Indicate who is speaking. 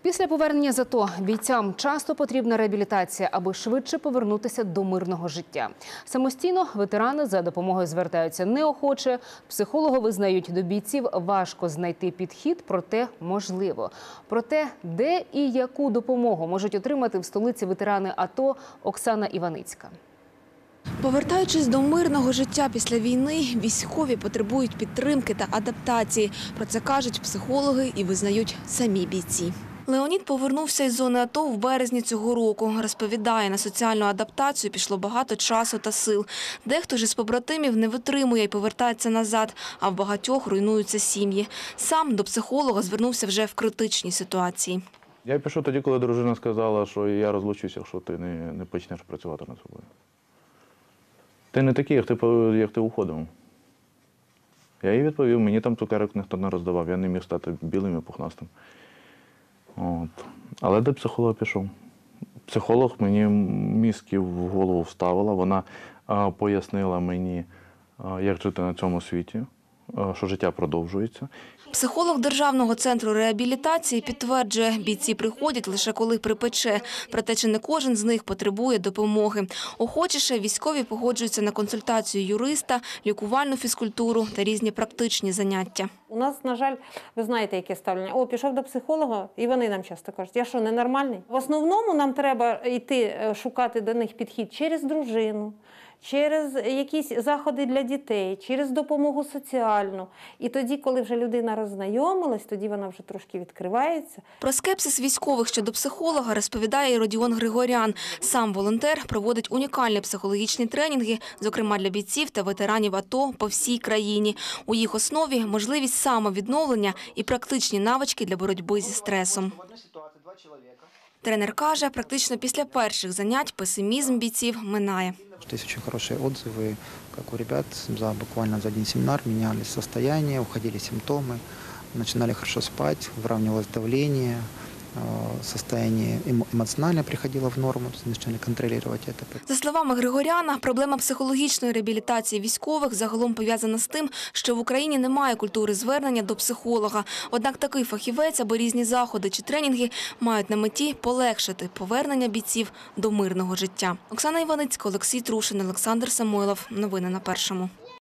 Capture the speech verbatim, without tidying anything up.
Speaker 1: Після повернення з АТО бійцям часто потрібна реабілітація, аби швидше повернутися до мирного життя. Самостійно ветерани за допомогою звертаються неохоче. Психологи визнають, до бійців важко знайти підхід, проте можливо. Про те, де і яку допомогу можуть отримати в столиці ветерани АТО, Оксана Іваницька.
Speaker 2: Повертаючись до мирного життя після війни, військові потребують підтримки та адаптації. Про це кажуть психологи і визнають самі бійці. Леонід повернувся із зони АТО в березні цього року. Розповідає, на соціальну адаптацію пішло багато часу та сил. Дехто ж із побратимів не витримує і повертається назад, а в багатьох руйнуються сім'ї. Сам до психолога звернувся вже в критичній ситуації.
Speaker 3: Я пішов тоді, коли дружина сказала, що я розлучуся, якщо ти не, не почнеш працювати над собою. Ти не такий, як ти, як ти уходив. Я їй відповів, мені там цукерок ніхто не роздавав, я не міг стати білим і пухнастим. От. Але до психолога пішов. Психолог мені мізки в голову вставила, вона а, пояснила мені, а, як жити на цьому світі, а, що життя продовжується.
Speaker 2: Психолог Державного центру реабілітації підтверджує, бійці приходять лише коли припече. Проте чи не кожен з них потребує допомоги. Охочіше військові погоджуються на консультацію юриста, лікувальну фізкультуру та різні практичні заняття.
Speaker 4: У нас, на жаль, ви знаєте, яке ставлення. О, пішов до психолога, і вони нам часто кажуть, я що, ненормальний? В основному нам треба йти шукати до них підхід через дружину, через якісь заходи для дітей, через допомогу соціальну. І тоді, коли вже людина роззнайомилась, тоді вона вже трошки відкривається.
Speaker 2: Про скепсис військових щодо психолога розповідає і Родіон Григорян. Сам волонтер проводить унікальні психологічні тренінги, зокрема для бійців та ветеранів АТО по всій країні. У їх основі можливість самовідновлення і практичні навички для боротьби зі стресом. Тренер каже, практично після перших занять песимізм бійців минає.
Speaker 5: Есть очень хорошие отзывы, как у ребят, за буквально за один семинар менялись состояние, уходили симптомы, начинали хорошо спать, выравнивалось давление, состояние эмоционально приходило в норму, начали контролировать это.
Speaker 2: За словами Григоряна, проблема психологічної реабілітації військових загалом пов'язана з тим, що в Україні немає культури звернення до психолога. Однак такий фахівець або різні заходи чи тренінги мають на меті полегшити повернення бійців до мирного життя. Оксана Іваницька, Олексій Трушин, Олександр Самойлов. Новини на Першому.